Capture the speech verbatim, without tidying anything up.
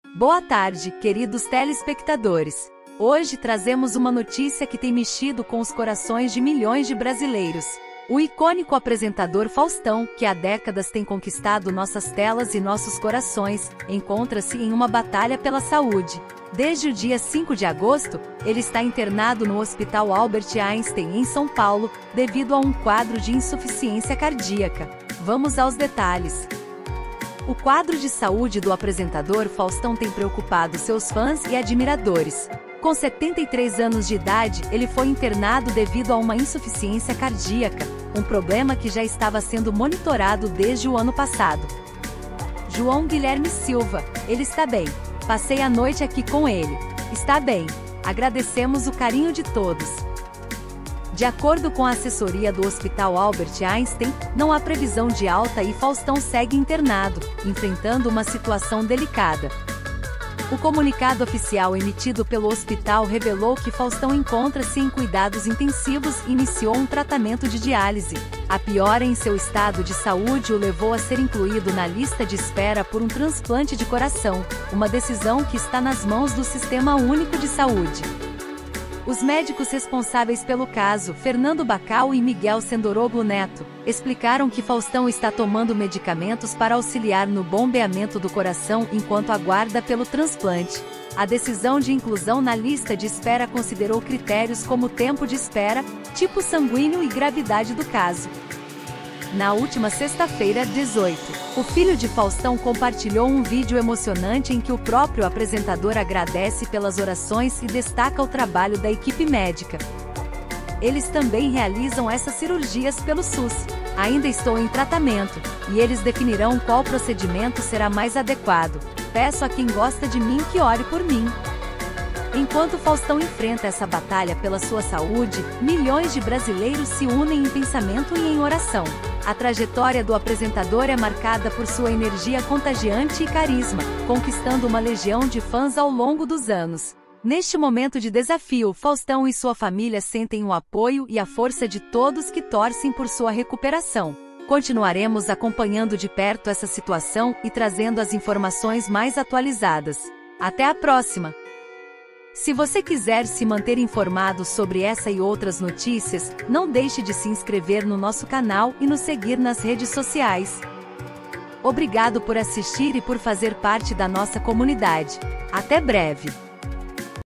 Boa tarde, queridos telespectadores. Hoje trazemos uma notícia que tem mexido com os corações de milhões de brasileiros. O icônico apresentador Faustão, que há décadas tem conquistado nossas telas e nossos corações, encontra-se em uma batalha pela saúde. Desde o dia cinco de agosto, ele está internado no Hospital Albert Einstein, em São Paulo, devido a um quadro de insuficiência cardíaca. Vamos aos detalhes. O quadro de saúde do apresentador Faustão tem preocupado seus fãs e admiradores. Com setenta e três anos de idade, ele foi internado devido a uma insuficiência cardíaca, um problema que já estava sendo monitorado desde o ano passado. João Guilherme Silva, ele está bem. Passei a noite aqui com ele. Está bem. Agradecemos o carinho de todos. De acordo com a assessoria do Hospital Albert Einstein, não há previsão de alta e Faustão segue internado, enfrentando uma situação delicada. O comunicado oficial emitido pelo hospital revelou que Faustão encontra-se em cuidados intensivos e iniciou um tratamento de diálise. A piora em seu estado de saúde o levou a ser incluído na lista de espera por um transplante de coração, uma decisão que está nas mãos do Sistema Único de Saúde. Os médicos responsáveis pelo caso, Fernando Bacal e Miguel Sendoroglu Neto, explicaram que Faustão está tomando medicamentos para auxiliar no bombeamento do coração enquanto aguarda pelo transplante. A decisão de inclusão na lista de espera considerou critérios como tempo de espera, tipo sanguíneo e gravidade do caso. Na última sexta-feira, dezoito, o filho de Faustão compartilhou um vídeo emocionante em que o próprio apresentador agradece pelas orações e destaca o trabalho da equipe médica. Eles também realizam essas cirurgias pelo SUS. Ainda estou em tratamento, e eles definirão qual procedimento será mais adequado. Peço a quem gosta de mim que ore por mim. Enquanto Faustão enfrenta essa batalha pela sua saúde, milhões de brasileiros se unem em pensamento e em oração. A trajetória do apresentador é marcada por sua energia contagiante e carisma, conquistando uma legião de fãs ao longo dos anos. Neste momento de desafio, Faustão e sua família sentem o apoio e a força de todos que torcem por sua recuperação. Continuaremos acompanhando de perto essa situação e trazendo as informações mais atualizadas. Até a próxima! Se você quiser se manter informado sobre essa e outras notícias, não deixe de se inscrever no nosso canal e nos seguir nas redes sociais. Obrigado por assistir e por fazer parte da nossa comunidade. Até breve!